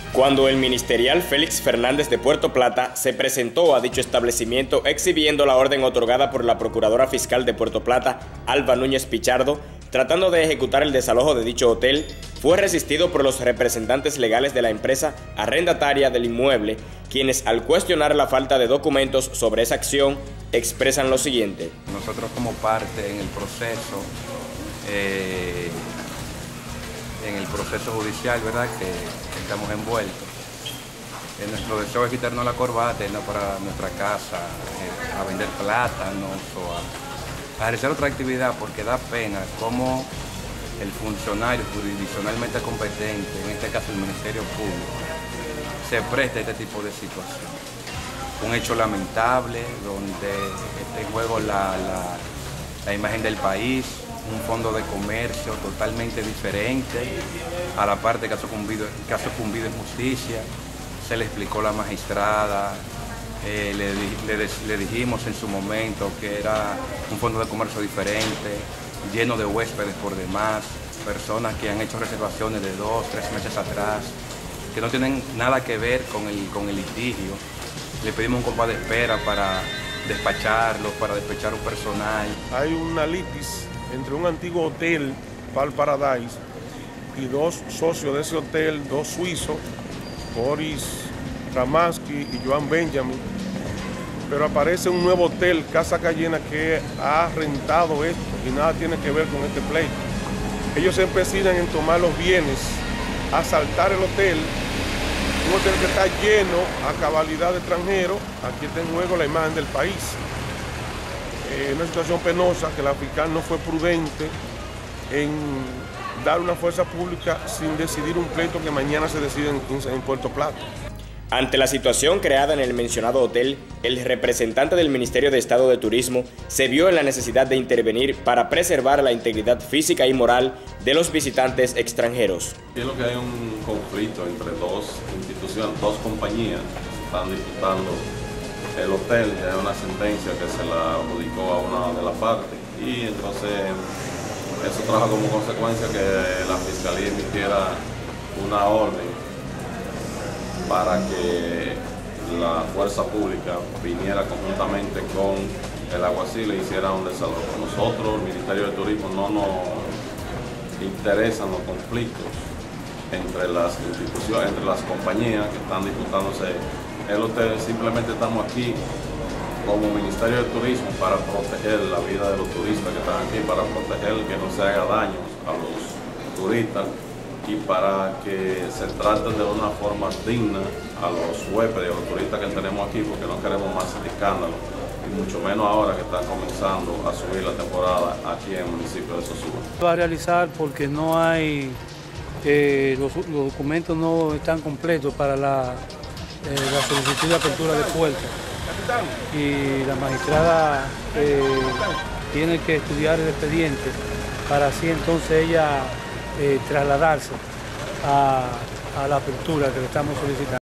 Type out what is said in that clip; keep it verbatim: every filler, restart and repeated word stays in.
Cuando el ministerial Félix Fernández de Puerto Plata se presentó a dicho establecimiento exhibiendo la orden otorgada por la Procuradora Fiscal de Puerto Plata, Alba Núñez Pichardo, tratando de ejecutar el desalojo de dicho hotel, fue resistido por los representantes legales de la empresa arrendataria del inmueble, quienes al cuestionar la falta de documentos sobre esa acción, expresan lo siguiente. Nosotros como parte en el proceso, eh, en el proceso judicial, ¿verdad?, que, que estamos envueltos, eh, nuestro deseo es quitarnos la corbata, irnos para nuestra casa, eh, a vender plátanos o a, a realizar otra actividad, porque da pena cómo el funcionario jurisdiccionalmente competente, en este caso el Ministerio Público, se presta a este tipo de situación. Un hecho lamentable donde está en juego la, la, la imagen del país, un fondo de comercio totalmente diferente a la parte que ha sucumbido, que ha sucumbido en justicia. Se le explicó a la magistrada, eh, le, le, le dijimos en su momento que era un fondo de comercio diferente, lleno de huéspedes por demás, personas que han hecho reservaciones de dos, tres meses atrás, que no tienen nada que ver con el, con el litigio. Le pedimos un compás de espera para despacharlos, para despachar un personal. Hay una litis entre un antiguo hotel, Pal Paradise, y dos socios de ese hotel, dos suizos, Boris Ramansky y Joan Benjamin, pero aparece un nuevo hotel, Casa Cayena, que ha rentado esto y nada tiene que ver con este pleito. Ellos se empecinan en tomar los bienes, asaltar el hotel, un hotel que está lleno a cabalidad de extranjeros. Aquí está en juego la imagen del país. Eh, una situación penosa que la fiscal no fue prudente en dar una fuerza pública sin decidir un pleito que mañana se decide en, en Puerto Plata. Ante la situación creada en el mencionado hotel, el representante del Ministerio de Estado de Turismo se vio en la necesidad de intervenir para preservar la integridad física y moral de los visitantes extranjeros. Creo que hay un conflicto entre dos instituciones, dos compañías que están disputando el hotel. Hay una sentencia que se la adjudicó a una de las partes y entonces eso trajo como consecuencia que la Fiscalía emitiera una orden para que la fuerza pública viniera conjuntamente con el alguacil e hiciera un desalojo. Nosotros, el Ministerio de Turismo, no nos interesan los conflictos entre las instituciones, entre las compañías que están disputándose el hotel. Simplemente estamos aquí como Ministerio de Turismo para proteger la vida de los turistas que están aquí, para proteger que no se haga daño a los turistas y para que se traten de una forma digna a los huéspedes y a los turistas que tenemos aquí, porque no queremos más escándalos, y mucho menos ahora que está comenzando a subir la temporada aquí en el municipio de Sosúa. Va a realizar porque no hay, eh, los, los documentos no están completos para la, eh, la solicitud de apertura de puertas, y la magistrada eh, tiene que estudiar el expediente para así entonces ella Eh, trasladarse a, a la apertura que le estamos solicitando.